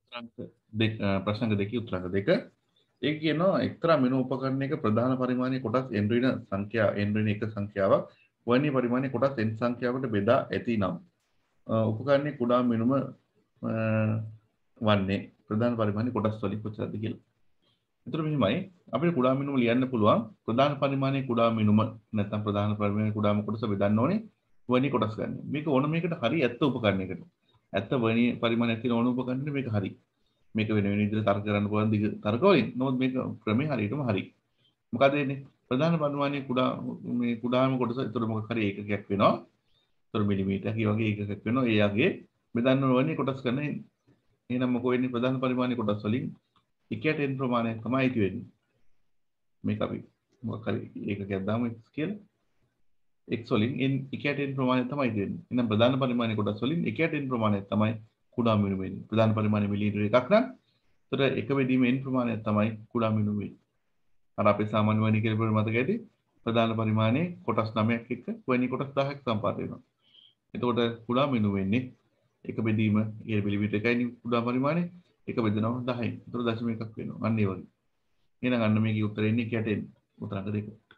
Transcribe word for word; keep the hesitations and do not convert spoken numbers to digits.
උත්තරාංක දෙක ප්‍රශ්න දෙකේ උත්තරාංක දෙක. ඒක කියනවා එක්තරා මෙනු උපකරණයක ප්‍රධාන පරිමාණයේ කොටස් n ඍණ සංඛ්‍යා n ඍණ එක සංඛ්‍යාවක් වර්ණීය පරිමාණයේ කොටස් n සංඛ්‍යාවකට බෙදා ඇති නම් උපකරණයේ කුඩා මෙනුම වන්නේ ප්‍රධාන පරිමාණයේ කොටස් වලින් කොච්චරද කියලා. එතකොට මෙහිමයි අපිට කුඩා මිනුම ලියන්න පුළුවන් ප්‍රධාන පරිමාණයේ කුඩා මිනුම නැත්නම් ප්‍රධාන පරිමාණයේ කුඩාම කොටස බෙදන්න ඕනේ වර්ණීය කොටස් ගන්න. මේක ඕන මේකට හරි ඇත්ත උපකරණයකට. ඇත්ත වර්ණීය පරිමාණයක් තියෙන ඕන උපකරණෙට මේක හරි. මේක වෙන වෙන විදිහට තර්ක කරන්න පුළුවන් දිග තර්ක වලින්. නමුත් මේක ක්‍රමේ හරියටම හරි. මොකද වෙන්නේ? ප්‍රධාන පරිමාණයේ කුඩා මේ කුඩාම කොටස ඒතර මොකක් හරි ඒකකයක් වෙනවා. ඒතර මිලිමීටර් කී වගේ ඒකකයක් වෙනවා. ඒ යගේ බෙදන්න ඕන වර්ණීය කොටස් ගන්න. එහෙනම් මොකෝ වෙන්නේ ප්‍රධාන පරිමාණයේ කොටස් වලින් එකයට n ප්‍රමාණය තමයි ඉති වෙන්නේ. මේක අපි මොකක් හරි ඒකකයක් දාමු x කියලා. x වලින් n එකයට n ප්‍රමාණය තමයි ඉති වෙන්නේ. එහෙනම් ප්‍රධාන පරිමාණයේ කොටස් වලින් එකයට n ප්‍රමාණය තමයි කුඩා මිනුම වෙන්නේ. ප්‍රධාන පරිමාණය මිලිමීටර එකක් නම් ඒතර එක බෙදීම n ප්‍රමාණය තමයි කුඩා මිනුම වෙන්නේ. අර අපේ සාමාන්‍ය වර්ණීය කියලා මතක ඇති ප්‍රධාන පරිමාණයේ කොටස් නවයක් එක්ක වර්ණීය කොටස් දහයක් සම්පාත වෙනවා. එතකොට කුඩා මිනුම වෙන්නේ එක බෙදීම ඒ මිලිමීටර එකයි කුඩා පරිමාණය එක බෙදනවා දහයෙන්. ඒතර දශම එකක් වෙනවා. අන්න ඒ වගේ. එහෙනම් අන්න මේකේ උත්තරේ එන්නේ එකයට n උත්තරංක දෙක.